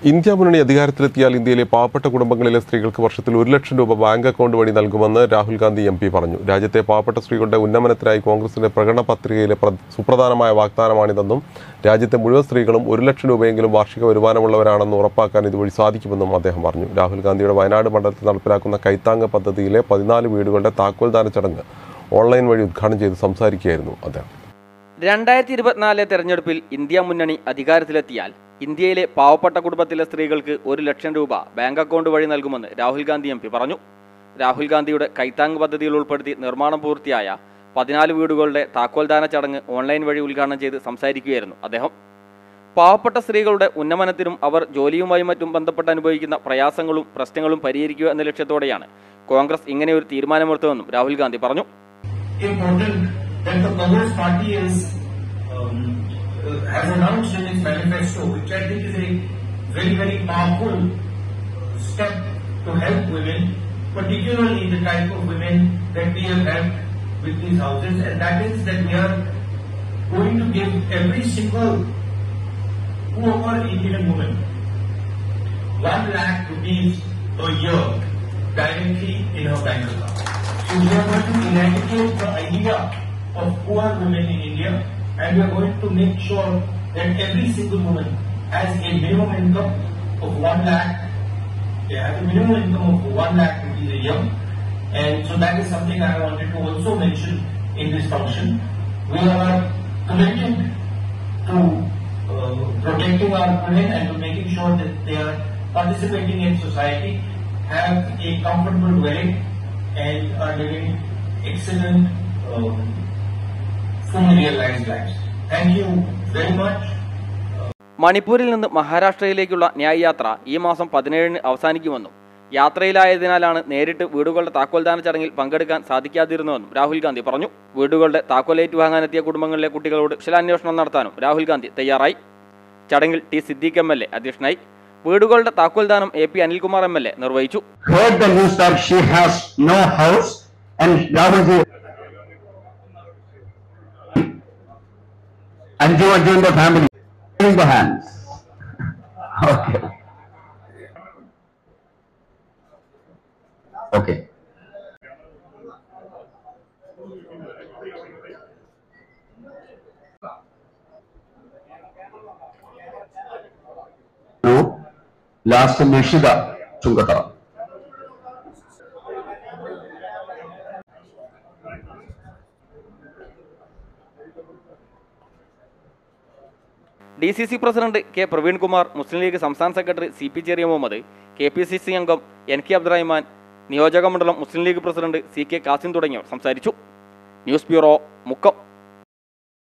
India മുന്നണി അധികാരത്തിലെത്തിയാൽ ഇന്ത്യയിലെ പാവപ്പെട്ട കുടുംബങ്ങളിലെ സ്ത്രീകൾക്ക് വർഷത്തിൽ 1 ലക്ഷം രൂപ ബാങ്ക് അക്കൗണ്ട് വഴി നൽകുമെന്ന് രാഹുൽ ഗാന്ധി MP പറഞ്ഞു. രാജ്യത്തെ പാവപ്പെട്ട സ്ത്രീകളുടെ ഉന്നമനത്തിനായി കോൺഗ്രസിന്റെ പ്രകടന പത്രികയിലെ സുപ്രധാനമായ വാഗ്ദാനമാണിതെന്നും രാജ്യത്തെ മുഴുവൻ സ്ത്രീകളും 1 ലക്ഷം രൂപയെങ്കിലും വാർഷിക വരുമാനമുള്ളവരാണെന്ന് ഉറപ്പാക്കാൻ ഇതുവഴി സാധിക്കുമെന്നും അദ്ദേഹം പറഞ്ഞു. രാഹുൽ ഗാന്ധിയുടെ വയനാട് മണ്ഡലത്തിൽ നടപ്പിലാക്കുന്ന കൈത്താങ് പദ്ധതിയിലെ 14 വീടുകളുടെ താക്കോൽദാന ചടങ്ങ് ഓൺലൈൻ വഴി ഉദ്ഘാടനം ചെയ്ത് സംസാരിക്കുകയായിരുന്നു അദ്ദേഹം. 2024 തെരഞ്ഞെടുപ്പിൽ ഇന്ത്യ മുന്നണി അധികാരത്തിലെത്തിയാൽ ഇന്ത്യയിലെ പാവപ്പെട്ട കുടുംബത്തിലെ സ്ത്രീകൾക്ക് 1 ലക്ഷം രൂപ ബാങ്ക് അക്കൗണ്ട് വഴി നൽകുമെന്ന് രാഹുൽ ഗാന്ധി MP പറഞ്ഞു. രാഹുൽ ഗാന്ധിയുടെ കൈത്താങ് പദ്ധതിയിൽ ഉൾപ്പെടുത്തി നിർമ്മാണം പൂർത്തിയായ 14 വീടുകളുടെ താക്കോൽദാന ചടങ്ങ് ഓൺലൈൻ വഴി ഉദ്ഘാടനം ചെയ്ത് സംസാരിക്കുകയായിരുന്നു അദ്ദേഹം. പാവപ്പെട്ട സ്ത്രീകളുടെ ഉന്നമനത്തിനും അവർ ജോലിയുമായി മറ്റും ബന്ധപ്പെട്ട് അനുഭവിക്കുന്ന പ്രയാസങ്ങളും പ്രശ്നങ്ങളും പരിഹരിക്കുക എന്ന ലക്ഷ്യത്തോടെയാണ് കോൺഗ്രസ് ഇങ്ങനെയൊരു തീരുമാനമെടുത്തതെന്നും രാഹുൽ ഗാന്ധി പറഞ്ഞു. That the Congress Party has announced in its manifesto, which I think is a very, very powerful step to help women, particularly the type of women that we have helped with these houses, and that is that we are going to give every single poor Indian woman 1 lakh rupees a year directly in her bank account. So we are going to eradicate the idea of poor women in India, and we are going to make sure that every single woman has a minimum income of 1 lakh. They have a minimum income of 1 lakh rupees a year, and so that is something I wanted to also mention in this function. We are committed to protecting our women and to making sure that they are participating in society, have a comfortable dwelling, and are living excellent realized lives. Thank you very much. മണിപ്പൂരിൽ നിന്ന് മഹാരാഷ്ട്രയിലേക്കുള്ള ന്യായ് യാത്ര ഈ മാസം 17-ന് അവസാനിക്കുമെന്നും യാത്രയിലായതിനാലാണ് നേരിട്ട് വീടുകളുടെ താക്കോൽദാന ചടങ്ങിൽ പങ്കെടുക്കാൻ സാധിക്കാതിരുന്നുവെന്നും രാഹുൽ ഗാന്ധി പറഞ്ഞു. വീടുകളുടെ താക്കോലേറ്റ് വാങ്ങാനെത്തിയ കുടുംബങ്ങളിലെ കുട്ടികളോട് കുശലാന്വേഷണം നടത്താനും രാഹുൽ ഗാന്ധി തയ്യാറായി. ചടങ്ങിൽ T. സിദ്ദീഖ് MLA അധ്യക്ഷനായി. വീടുകളുടെ താക്കോൽദാനം AP അനിൽകുമാർ MLA നിർവഹിച്ചു. Anju in the family. In the hands. Okay. Okay. Last Nishida Chungata. DCC president K. Praveen Kumar, Muslim League സംസ്ഥാന secretary CP Cheriya Mohammed, KPCC അംഗം NK അബ്ദുറഹ്മാൻ, നിയോജക മണ്ഡലം മുസ്ലിം ലീഗ് പ്രസിഡന്റ് CK കാസിം തുടങ്ങിയവർ സംസാരിച്ചു. News bureau, Mukkam.